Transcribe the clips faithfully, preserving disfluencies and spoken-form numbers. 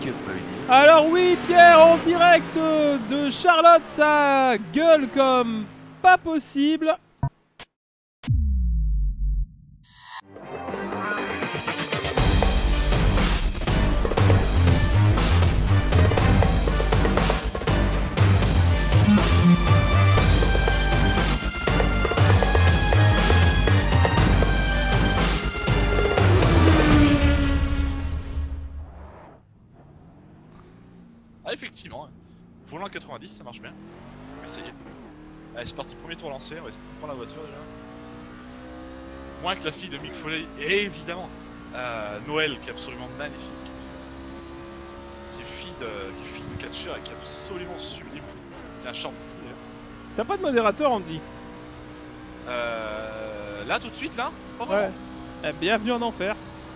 vous m'avez dit. Alors oui, Pierre, en direct de Charlotte, ça gueule comme pas possible. Ah effectivement, volant quatre-vingt-dix ça marche bien. On va essayer. Allez c'est parti, premier tour lancé, on va essayer de prendre la voiture déjà. Moins que la fille de Mick Foley, et évidemment euh, Noël qui est absolument magnifique. Qui est fille de, qui est fille de catcheur et qui est absolument sublime. Qui a un charme fou d'ailleurs. T'as pas de modérateur, Andy? Euh... Là tout de suite là? Pas Ouais. vraiment. Eh, bienvenue en enfer.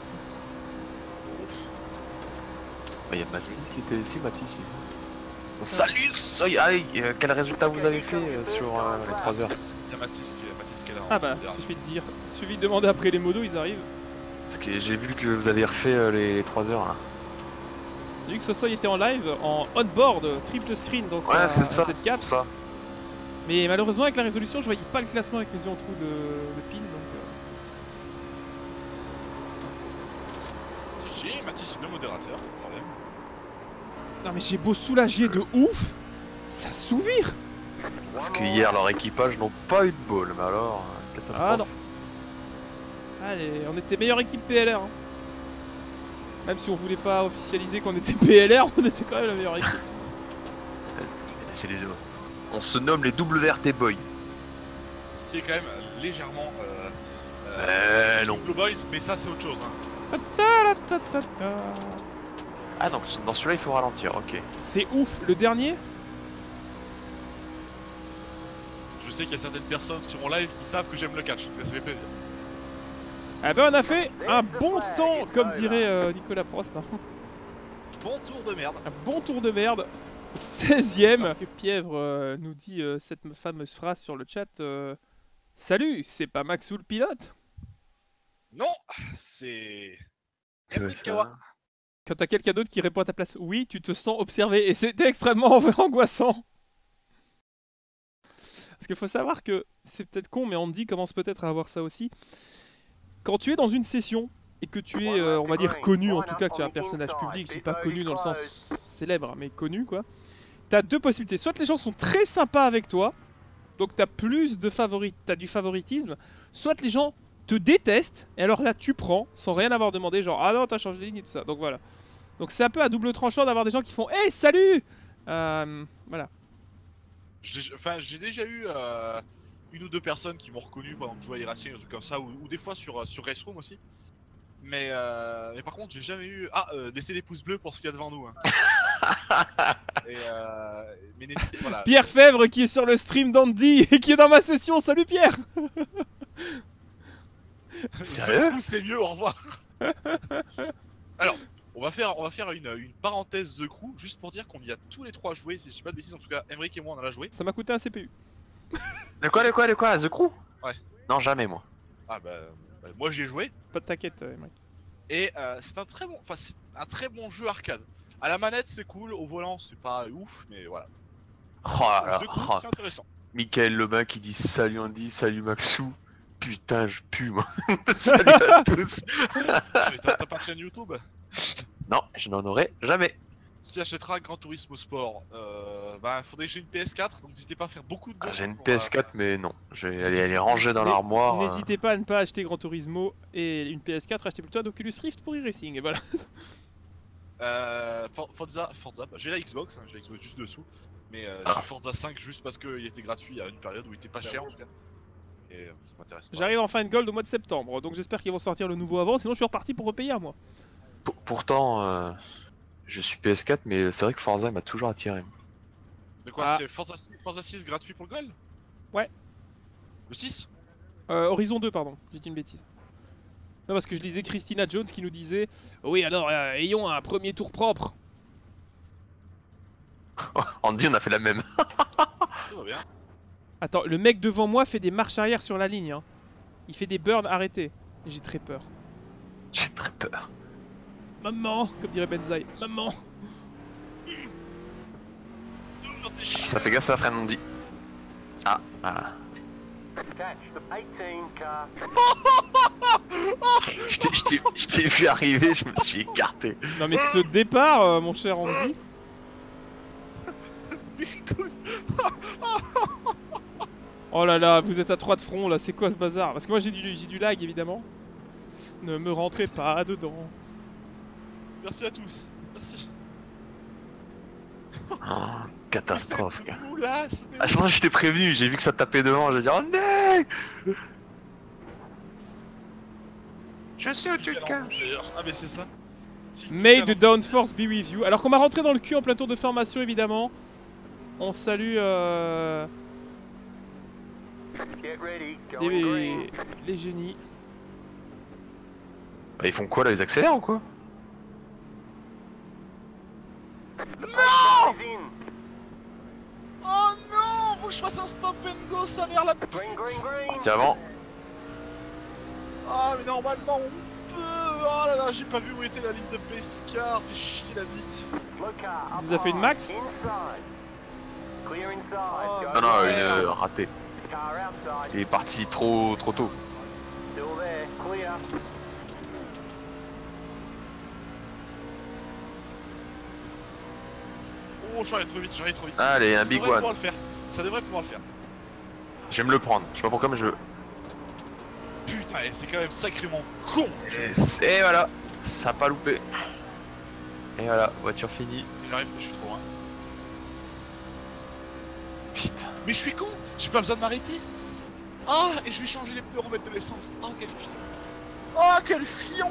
Il y a Mathis qui était ici, Mathis. Oh, salut, soy, aïe, euh, quel résultat vous avez fait euh, sur euh, les trois heures? Il y a Mathis qui, Mathis qui est là. Ah bah, suffit de dire. Suffit de demander après les modos, ils arrivent. Parce que j'ai vu que vous avez refait euh, les, les trois heures là. J'ai vu que Sosoy était en live, en on-board, triple screen dans Ouais, c'est ça, cette cap. ça. Mais malheureusement, avec la résolution, je voyais pas le classement avec mes yeux en trou de, de pin. Donc, euh... Si, Mathis, deux modérateurs, pas de problème. Non mais j'ai beau soulager de ouf, ça souvire. Parce que hier, leur équipage n'ont pas eu de ball, mais alors, euh, catastrophe. Ah non. Allez, on était meilleure équipe P L R. Hein. Même si on voulait pas officialiser qu'on était P L R, on était quand même la meilleure équipe. C'est les deux. On se nomme les W R T Boys. Ce qui est quand même légèrement... Euh, euh, euh non. Blue Boys, mais ça c'est autre chose. Hein. Ah donc dans celui-là il faut ralentir, ok. C'est ouf, le dernier. Je sais qu'il y a certaines personnes sur mon live qui savent que j'aime le catch, ça fait plaisir. Ah ben on a fait un bon temps, comme dirait euh, Nicolas Prost. Hein. Bon tour de merde. Un bon tour de merde. seizième. Que Pièvre euh, nous dit euh, cette fameuse phrase sur le chat. Euh, Salut, c'est pas Maxou le pilote? Non, c'est... C'est Quand t'as quelqu'un d'autre qui répond à ta place, oui, tu te sens observé. Et c'était extrêmement angoissant. Parce qu'il faut savoir que, c'est peut-être con, mais Andy commence peut-être à avoir ça aussi. Quand tu es dans une session, et que tu es, euh, on va dire, connu, en tout cas, que tu es un personnage public, je dis pas connu dans le sens célèbre, mais connu, quoi. T'as deux possibilités. Soit les gens sont très sympas avec toi, donc t'as plus de favoris, t'as du favoritisme. Soit les gens te détestent, et alors là, tu prends, sans rien avoir demandé, genre, ah non, t'as changé de ligne et tout ça. Donc voilà. Donc c'est un peu à double tranchant d'avoir des gens qui font, hey, salut euh, Voilà. Enfin, j'ai déjà eu euh, une ou deux personnes qui m'ont reconnu pendant que je jouais à iRacing, un truc comme ça, ou, ou des fois sur, euh, sur Race Room aussi. Mais, euh, mais par contre, j'ai jamais eu... Ah, euh, laissez des pouces bleus pour ce qu'il y a devant nous. Hein. et, euh, mais n'hésitez voilà. Pierre Fèvre qui est sur le stream d'Andy et qui est dans ma session. Salut Pierre. Ce coup, c'est mieux, au revoir. Alors, on va faire, on va faire une, une parenthèse The Crew, juste pour dire qu'on y a tous les trois joué, si je dis pas de bêtises, en tout cas, Emric et moi on en a joué. Ça m'a coûté un C P U. De quoi, de quoi, de quoi? The Crew? Ouais. Non, jamais moi. Ah bah, bah moi j'y ai joué. Pas de t'inquiète, Emric. Et euh, c'est un très bon, enfin c'est un très bon jeu arcade. À la manette c'est cool, au volant c'est pas ouf, mais voilà. Oh là là, The Crew oh. c'est intéressant. Michael Lebin qui dit salut Andy, salut Maxou. Putain, je pue moi. Salut à tous. Ah, mais t'as pas de chaîne YouTube? Non, je n'en aurai jamais. Qui achètera Gran Turismo Sport? Euh, bah faudrait que j'ai une P S quatre, donc n'hésitez pas à faire beaucoup de dons. Ah, j'ai une pour, P S quatre, euh... mais non. Elle, elle est rangée dans l'armoire. N'hésitez pas à ne pas acheter Gran Turismo et une P S quatre, achetez plutôt un Oculus Rift pour e-racing, et voilà. Euh, Forza, Forza, j'ai la Xbox, hein, j'ai la Xbox juste dessous. Mais euh, ah. j'ai Forza cinq juste parce qu'il était gratuit à une période où il était pas cher en tout cas. Et euh, ça m'intéresse pas. J'arrive en Fine Gold au mois de septembre, donc j'espère qu'ils vont sortir le nouveau avant, sinon je suis reparti pour repayer un mois. Pour, pourtant, euh, je suis P S quatre, mais c'est vrai que Forza m'a toujours attiré. De quoi? Ah. C'est Forza, Forza six gratuit pour le Gold? Ouais. Le six? euh, Horizon deux, pardon, j'ai dit une bêtise. Non, parce que je lisais Christina Jones qui nous disait oui, alors, euh, ayons un premier tour propre. Andy, on a fait la même. Tout va bien. Attends, le mec devant moi fait des marches arrière sur la ligne. Hein. Il fait des burns arrêtés. J'ai très peur. J'ai très peur. Maman, comme dirait Benzaï. Maman. Ça fait gaffe, ça freine, on dit. Ah, ah. Je t'ai- je t'ai- je t'ai vu arriver, je me suis écarté. Non mais ce départ, euh, mon cher Andy. Oh là là, vous êtes à trois de front là, c'est quoi ce bazar? Parce que moi j'ai du, j'ai du lag évidemment. Ne me rentrez pas dedans. Merci à tous. Merci. Oh, catastrophe, gars. Moulasse, Ah, je pense que je t'ai prévenu, j'ai vu que ça tapait devant, j'ai dit oh non. Je sais où tu te caches. Ah mais c'est ça. Si May the downforce be with you. Alors qu'on m'a rentré dans le cul en plein tour de formation évidemment. On salue euh... les, les génies. Bah, ils font quoi là, ils accélèrent ou quoi? Non! Oh non! Faut que je fasse un stop and go, ça mère la pute! Tiens avant. Ah mais normalement on peut! Oh là là, j'ai pas vu où était la ligne de Pescar, fait chier la bite! Il nous a fait une max? Ah, Non, non, ouais. une euh, raté. Il est parti trop trop tôt. Oh, j'arrive trop vite, j'arrive trop vite. Allez, un Ça big devrait one. pouvoir le faire. Ça devrait pouvoir le faire. Je vais me le prendre, je sais pas pourquoi mais je veux. Putain, et c'est quand même sacrément con! Et, et voilà, ça a pas loupé. Et voilà, voiture finie. J'arrive, je suis trop loin. Putain. Mais je suis con! J'ai pas besoin de m'arrêter! Ah! Et je vais changer les pneus, remettre de l'essence! Oh, quel fion! Oh, quel fion!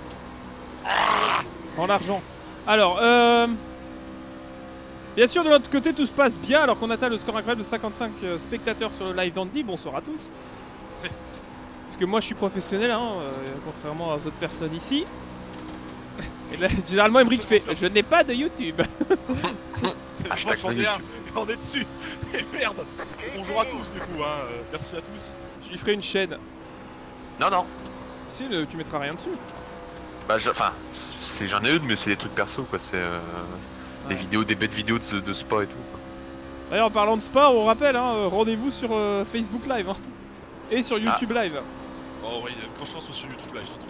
En argent. Alors, euh... bien sûr, de l'autre côté, tout se passe bien alors qu'on atteint le score incroyable de cinquante-cinq euh, spectateurs sur le live d'Andy. Bonsoir à tous. Parce que moi, je suis professionnel, hein, euh, contrairement aux autres personnes ici. Et là, généralement, Emric fait « Je n'ai pas de YouTube ». Moi Hashtag j'en ai YouTube. un, et on est dessus! Et merde! Bonjour à tous du coup, hein. euh, merci à tous. Je lui ferai une chaîne. Non, non. Si, le- tu mettras rien dessus. Bah, je- enfin, c'est- j'en ai une, mais c'est des trucs perso quoi. C'est euh, des Ouais. vidéos, des bêtes vidéos de, de spa et tout. Quoi. D'ailleurs, en parlant de spa, on rappelle, hein, euh, rendez-vous sur euh, Facebook Live. Hein, et sur YouTube Live. Oh oui, quand je pense sur YouTube live surtout.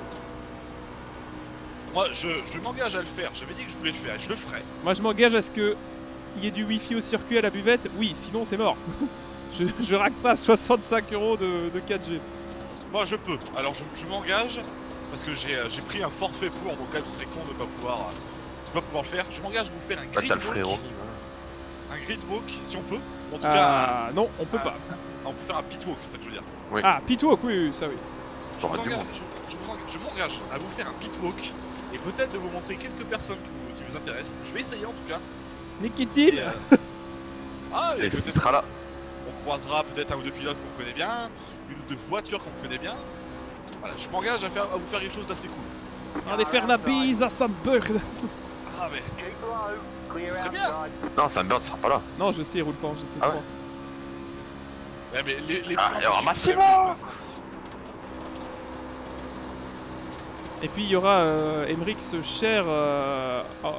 Moi je, je m'engage à le faire, j'avais dit que je voulais le faire et je le ferai. Moi, je m'engage à ce que il y ait du wifi au circuit à la buvette. Oui, sinon, c'est mort. je, je raque pas soixante-cinq euros de, de quatre G. Moi je peux, alors je, je m'engage parce que j'ai euh, j'ai pris un forfait pour, donc là je serais con de pas pouvoir, euh, de pas pouvoir le faire. Je m'engage à vous faire un Bah, grid ça le ferait walk, Romy, voilà. un grid walk si on peut. En tout cas, Ah, non, on peut ah. pas. on peut faire un pit walk, c'est ça que je veux dire. Oui. Ah, pitwalk, oui, oui, ça oui. Je vous T'auras du engage- monde. je- je vous engage- je m'engage à vous faire un pit walk et peut-être de vous montrer quelques personnes qui vous, qui vous intéressent. Je vais essayer en tout cas. Nikitin. Et, euh, Ah, et Et il peut-être sera là. on croisera peut-être un ou deux pilotes qu'on connaît bien, une ou deux voitures qu'on connaît bien. Voilà, je m'engage à, faire, à vous faire quelque chose d'assez cool. Allez faire la bise à Sandberg. Ah mais, Ça serait bien. Non, Sunbird sera pas là. Non, je sais, il roule pas en G T trois. Ah ouais. ouais, mais les, les Ah, points il y aura que j'ai Massimo. fait en France aussi. Et puis il y aura euh, Emric, ce cher. Euh... oh.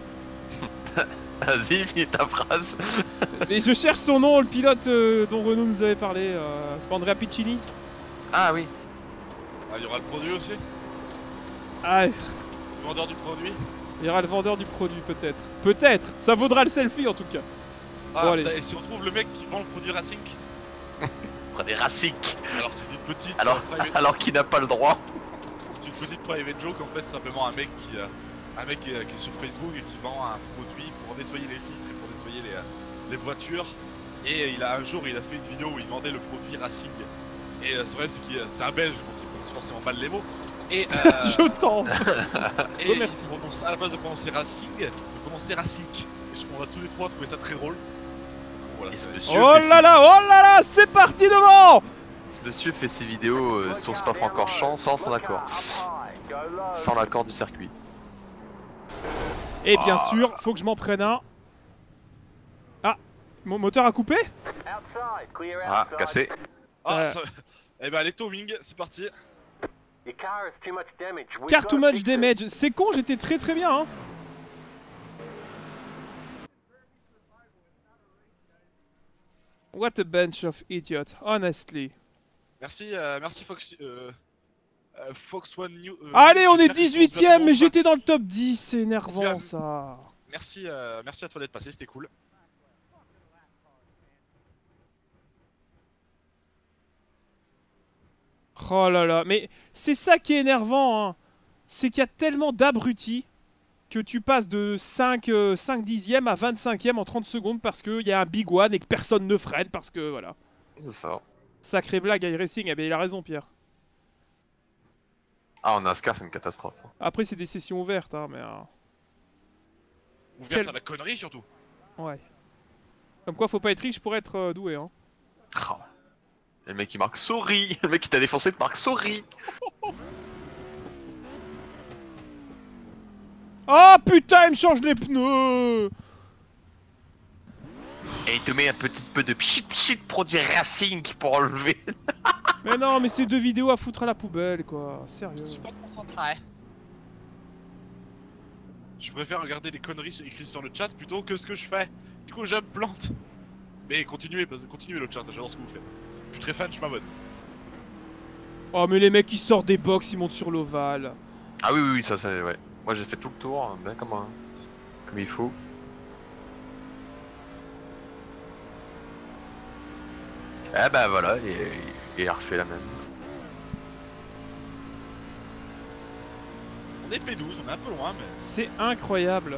Vas-y, finis ta phrase. Et je cherche son nom, le pilote euh, dont Renaud nous avait parlé. Euh... C'est pas Andrea Piccini? Ah oui. Ah, il y aura le produit aussi, Ah, le vendeur du produit. il y aura le vendeur du produit peut-être. Peut-être. Ça vaudra le selfie en tout cas. Ah, Bon, allez. putain, et si on trouve le mec qui vend le produit Racing, Prends des raciques. alors c'est une petite Alors, euh, private, alors qu'il n'a pas le droit. c'est une petite private joke en fait, c'est simplement un mec qui, euh, un mec qui, est- qui est sur Facebook et qui vend un produit pour nettoyer les vitres et pour nettoyer les, euh, les voitures. Et il a un jour, il a fait une vidéo où il vendait le produit Racing. Et euh, ce problème, c'est qu'il c'est un Belge, donc il prononce forcément mal les mots. Et, euh, Je tente. et Oh, merci. il prononce, à la place de prononcer Racing, il prononçait Racing. Et je on a tous les trois trouvé ça très drôle. Voilà, Et ça ce va être- monsieur Oh fait là ses- là, oh là là, c'est parti devant. Ce monsieur fait ses vidéos euh, sur Spa-Francorchamps sans son accord. Sans l'accord du circuit. Et bien Ah. sûr, faut que je m'en prenne un. Ah, mon moteur a coupé? Ah, cassé. Ah, Euh. ça... Eh ben allez, towing, c'est parti. Car too much damage. C'est con, j'étais très très bien. Hein. What a bunch of idiots, honestly. Merci, euh, merci Fox. Euh, euh, Fox One New. Euh, Allez, on est j'espère qu'ils sont dix-huitième, vraiment mais chouettes. j'étais dans le top dix, c'est énervant cas, ça. Merci, euh, merci à toi d'être passé, c'était cool. Oh là là, mais c'est ça qui est énervant, hein. C'est qu'il y a tellement d'abrutis que tu passes de cinq, euh, cinq dixièmes à vingt-cinquième en trente secondes parce qu'il y a un big one et que personne ne freine parce que voilà. C'est ça. Sacré blague, iRacing, eh ben, il a raison Pierre. Ah, en NASCAR, c'est une catastrophe. Après c'est des sessions ouvertes, hein, mais... Euh... Ouverte Quel... à la connerie surtout. Ouais. Comme quoi faut pas être riche pour être euh, doué, hein. Oh. Le mec il marque sorry. Le mec qui t'a défoncé te marque sorry. Oh putain, il me change les pneus. Et il te met un petit peu de pchit pchit produit racing pour enlever. Mais non, mais c'est deux vidéos à foutre à la poubelle, quoi. Sérieux. Je suis pas concentré. Je préfère regarder les conneries écrites sur le chat plutôt que ce que je fais. Du coup, je me plante. Mais continuez, continuez le chat, j'adore ce que vous faites. Je suis très fan, je m'abonne. Oh, mais les mecs ils sortent des box, ils montent sur l'ovale. Ah oui, oui, oui, ça c'est... Ouais. Moi j'ai fait tout le tour, bien comme, un... comme il faut. Eh bah voilà, et il a refait la même. On est P douze, on est un peu loin, mais... C'est incroyable.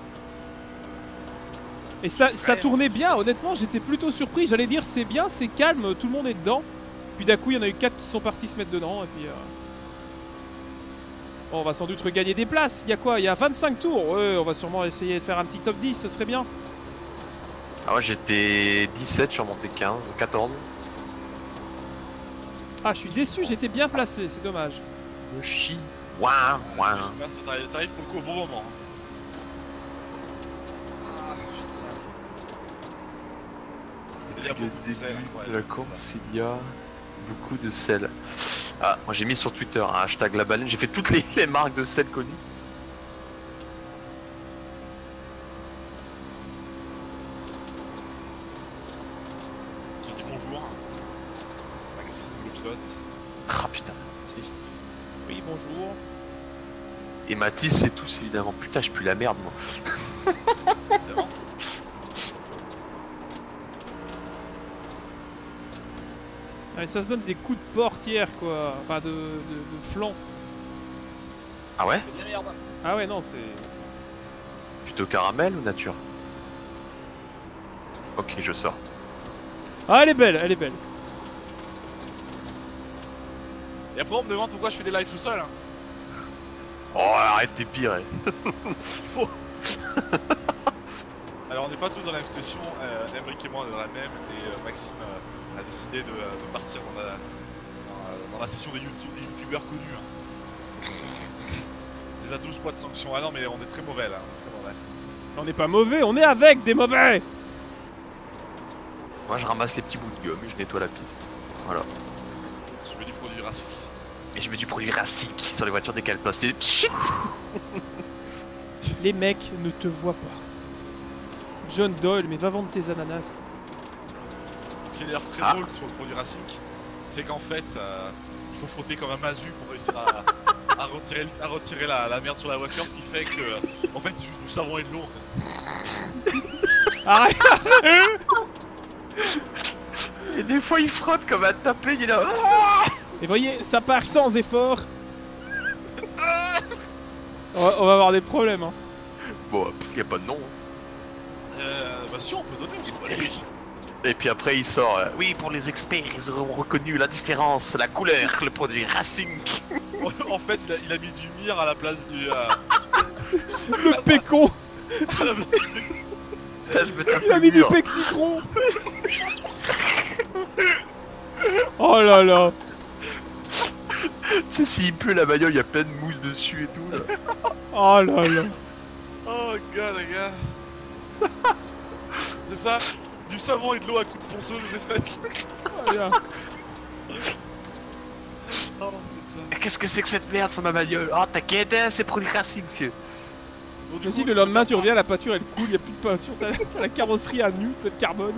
Et ça, ça tournait bien, honnêtement, j'étais plutôt surpris. J'allais dire c'est bien, c'est calme, tout le monde est dedans. Puis d'un coup, il y en a eu quatre qui sont partis se mettre dedans, et puis... Euh... Bon, on va sans doute regagner des places. Il y a quoi? Il y a vingt-cinq tours. Ouais, on va sûrement essayer de faire un petit top dix, ce serait bien. Ah ouais, j'étais dix-sept, je suis remonté quinze, quatorze. Ah, je suis déçu, j'étais bien placé, c'est dommage. Le chi. Ouah, ouah. Merci, t'arrives pour le coup au bon moment. Ah, putain. Il y a beaucoup de sel, incroyable. De la course, il y a beaucoup de sel. Ah, moi j'ai mis sur Twitter un hashtag la baleine, j'ai fait toutes les, les marques de sel connues. Je dis bonjour. Maxime, le pilote. Ah putain. Oui, bonjour. Et Mathis et tous évidemment. Putain, je pue la merde moi. C'est bon. Ouais, ça se donne des coups de portière, quoi. Enfin, de, de, de flanc. Ah ouais? C'est bien merde. Ah ouais, non, c'est... Plutôt caramel ou nature? Ok, je sors. Ah, elle est belle, elle est belle. Et après, on me demande pourquoi je fais des lives tout seul. Hein. Oh, arrête tes pires. Hein. Faux. Alors, on n'est pas tous dans la même session. Euh, Emric et moi, on est dans la même. Et euh, Maxime euh, a décidé de, euh, de partir dans la, dans, la, dans la session des, YouTube, des youtubeurs connus. Hein. Des à douze poids de sanction. Ah non, mais on est très mauvais là. On est très mauvais. On n'est pas mauvais, on est avec des mauvais. Moi je ramasse les petits bouts de gomme et je nettoie la piste. Voilà. Je mets du produit racing. Et je mets du produit racing sur les voitures dès qu'elles passent. Et shit. Les mecs ne te voient pas. John Doyle, mais va vendre tes ananas, quoi. Ce qui est d'ailleurs très Ah. drôle sur le produit racing, c'est qu'en fait, euh, il faut frotter comme un masu pour réussir à, à retirer, à retirer la, la merde sur la voiture, ce qui fait que, euh, en fait, c'est juste du savon et de l'eau. En fait. Arrête. Et des fois il frotte comme un tapé, il est là. Et voyez, ça part sans effort. On va, on va avoir des problèmes, hein. Bon, pff, y a pas de nom. Hein. Euh, bah si, on peut donner aussi. Bah, oui. Et puis après il sort. euh, oui, pour les experts, ils auront reconnu la différence, la couleur, le produit racing. En fait, il a, il a mis du mire à la place du... Euh... Le pécon. Là, je me tape Il a le mis du mur. pec citron. Oh là là. Tu sais, s'il pleut la bagnole, il y a plein de mousse dessus et tout là. Oh là là. Oh god, les gars. C'est ça, du savon et de l'eau à coups de ponceuse, c'est fait. Voilà. Oh putain. putain. Qu'est-ce que c'est que cette merde sur ma bagnole? Oh, t'inquiète, hein, c'est produit racing, monsieur. Donc, du Vas-y, coup, le tu lendemain, peux tu faire reviens, la peinture elle coule, y a plus de peinture, t'as t'as la carrosserie à nu, c'est le carbone.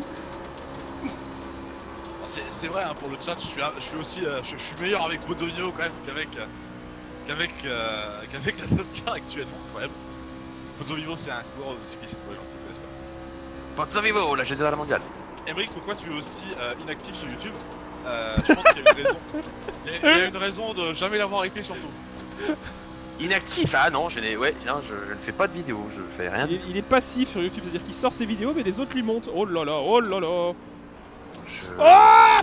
pas- C'est c'est vrai, hein, pour le chat, je suis, un- je suis aussi euh, je, je suis meilleur avec Bozonio quand même qu'avec euh, qu'avec euh, qu'avec la NASCAR actuellement, quand même. Bozonio, c'est un coureur de cycliste, pour les gens qui ne connaissent pas. Ponzo Vivo, la G deux à la mondiale. Emric, pourquoi tu es aussi euh, inactif sur YouTube? euh, Je pense qu'il y a une raison. Il y a, il y a une raison de jamais l'avoir été, surtout. Inactif? Ah non, je n'ai. Ouais, non, je, je ne fais pas de vidéo, je fais rien. Il est, il est passif sur YouTube, c'est-à-dire qu'il sort ses vidéos, mais les autres lui montent. Oh là là, oh là là. Je... Oh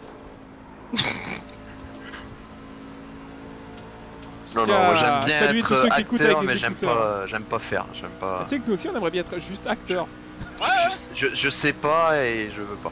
Non, non, moi j'aime Tiens, bien saluez être tous ceux qui écoutent acteur, avec mais des j'aime écouteurs. pas, j'aime pas faire, j'aime pas. Tu sais que nous aussi on aimerait bien être juste acteur. Ouais, ouais. Je, je, je sais pas et je veux pas.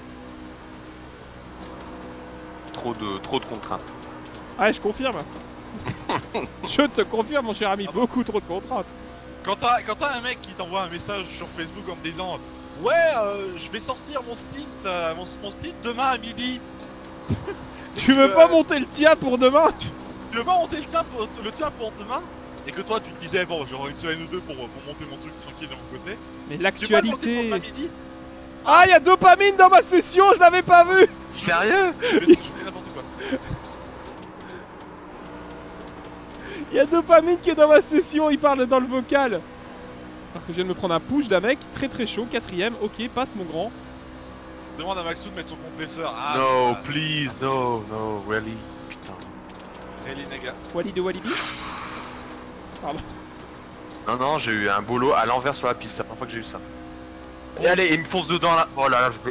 Trop de, trop de contraintes. Ah, je confirme. Je te confirme, mon cher ami, beaucoup trop de contraintes. Quand t'as quand t'as un mec qui t'envoie un message sur Facebook en te disant ouais, euh, je vais sortir mon stint, euh, mon, mon stint demain à midi. Tu veux pas monter le tien pour demain? Tu veux pas monter le tien pour, le tien pour demain? Et que toi tu te disais bon, j'aurai une semaine ou deux pour, pour monter mon truc tranquille de mon côté. Mais Tu veux pas le monter pour l'actualité. demain midi? Ah, il y a dopamine dans ma session, je l'avais pas vu. Sérieux? Je fais n'importe quoi. Il y a dopamine qui est dans ma session, il parle dans le vocal. Alors que je viens de me prendre un push d'un mec très très chaud, quatrième, ok, passe mon grand. Demande à Maxou de mettre son compresseur. Ah, No, putain. please, no, no, really. Putain. Really, nigga. Wally de Walibi. Pardon. Non, non, j'ai eu un bolo à l'envers sur la piste, c'est la première fois que j'ai eu ça. Et allez, il me fonce dedans là. Oh là là, je veux.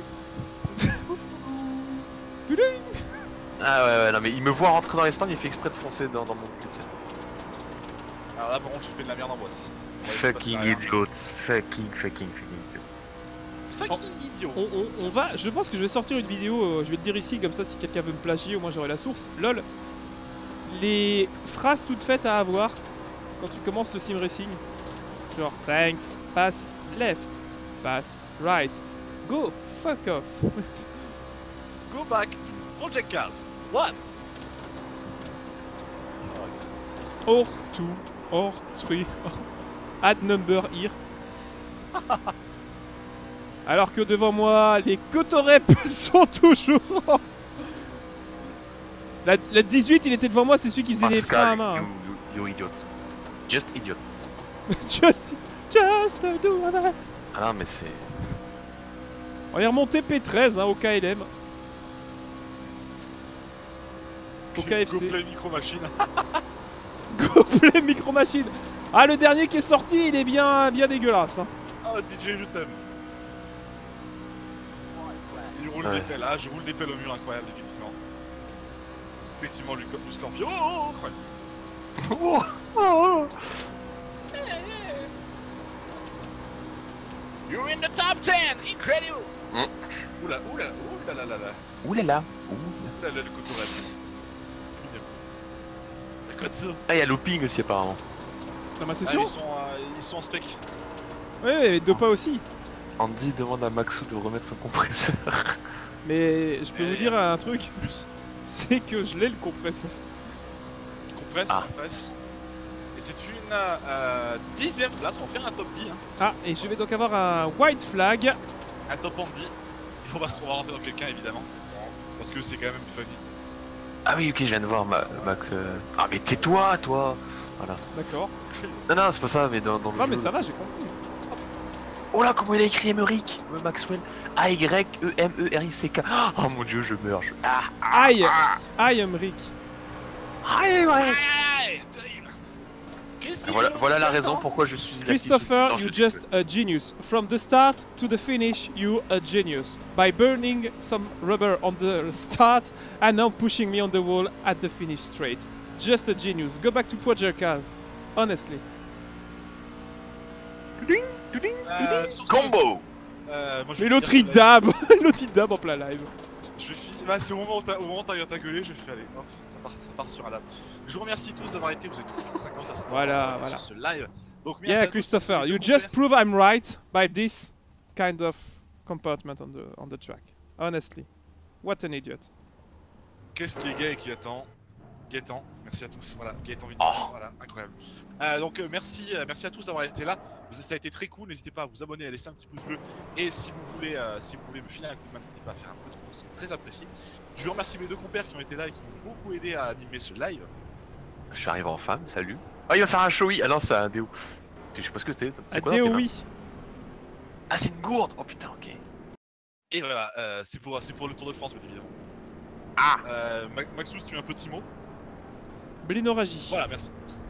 Toudou. Ah ouais, ouais, non, mais il me voit rentrer dans les stands, il fait exprès de foncer dans, dans mon cul. tiens. Alors là, par contre, j'ai fait de la merde en boîte. Ouais, c'est pas Fucking ça, rien. idiots, fucking, fucking, fucking idiot. Fucking idiot. On, on- on va, je pense que je vais sortir une vidéo, euh, je vais te dire ici, comme ça si quelqu'un veut me plagier, au moins j'aurai la source. Lol. Les phrases toutes faites à avoir quand tu commences le sim racing. Genre, thanks, pass left, pass right, go, fuck off. Go back to Project Cars. One. Or two, or three, add number here. Alors que devant moi, les cotorep sont toujours. La, la dix-huit, il était devant moi, c'est celui qui faisait des freins à Pascal, main. you, you, you idiot. Just idiot. Just, just do this. Ah non, mais c'est. On est remonté P treize hein, au K L M. Au K F C. Go play micro machine. Go play micro machine. Ah, le dernier qui est sorti, il est bien, bien dégueulasse. Hein. Oh, D J, je t'aime. Il roule Ouais. des pelles. Ah, je roule des pelles au mur, incroyable, effectivement. Effectivement, lui, comme du scorpion. Oh, oh, incroyable. Oh, oh, oh. You're in the top ten, incredible. Mm. Oula, oula, oula là là là. Ouh là là. Oula là, le cotorep. Quoi de ça? Ah, il y a looping aussi apparemment. Dans ma Ah, session. ils, sont, euh, ils sont en spec. Ouais, ouais, Dopa aussi. Andy demande à Maxou de remettre son compresseur. Mais je peux Et vous dire un truc, Plus. c'est que je l'ai le compresseur. Compresse, Ah. compresse. Et c'est une euh, dixième place, on va faire un top dix. Hein. Ah, et je vais donc avoir un white flag. Un top en dix. Et on va, on va rentrer dans quelqu'un évidemment. Parce que c'est quand même funny. Ah oui, ok, je viens de voir ma, Max. euh. Ah, mais tais-toi, toi. Voilà. D'accord. Non, non, c'est pas ça, mais dans, dans le Non, jeu. mais ça va, j'ai compris. Oh là, comment il a écrit Emeric euh, Maxwell. A Y E M E R I C K. Oh mon dieu, je meurs. Je... Ah, Aïe Aïe, Emric. aïe, ouais. Aïe, terrible. Qu'est-ce qu'il Voilà, fait voilà la Attends. raison pourquoi je suis inactif. Christopher, Non, je you're suis just a genius. From the start to the finish, you a genius. By burning some rubber on the start and now pushing me on the wall at the finish straight. Just a genius. Go back to Project Cars. Honestly. Euh, sur ce- Combo. Euh, moi, je Mais vais l'autre finir il ce live. dab L'autre il dab en plein live. Je vais finir. Bah, c'est au moment où t'as- au moment où t'arrives à t'engueuler, je fais aller. Hop, ça part, ça part sur un lap. Je vous remercie tous d'avoir été. Vous êtes tous cinquante à cinquante Voilà, sur voilà. ce live. Donc, merci à Yeah, tous. Christopher, Vous you pouvez just prove I'm right by this kind of compartment on the on the track. Honestly. What an idiot. Qu'est-ce qui est gay et qui attend? Gaëtan, merci à tous. Voilà, Gaëtan Vignon, Oh. voilà, incroyable. Euh, donc euh, merci, euh, merci à tous d'avoir été là. Vous- Ça a été très cool. N'hésitez pas à vous abonner, à laisser un petit pouce bleu. Et si vous voulez, euh, si vous voulez me filer un coup de main, n'hésitez pas à faire un petit pouce, c'est très apprécié. Je veux remercier mes deux compères qui ont été là et qui m'ont beaucoup aidé à animer ce live. Je suis arrivé en femme, salut. Ah, il va faire un showy. Ah non, c'est un déo. Je sais pas ce que c'est. C'est quoi dans tes Adéo, mains? oui. Ah, c'est une gourde. Oh putain, ok. Et voilà, euh, c'est pour, c'est pour le Tour de France, bien évidemment. Ah. Euh, Ma- Maxous, tu as un petit mot? Blénorragie. Voilà, merci.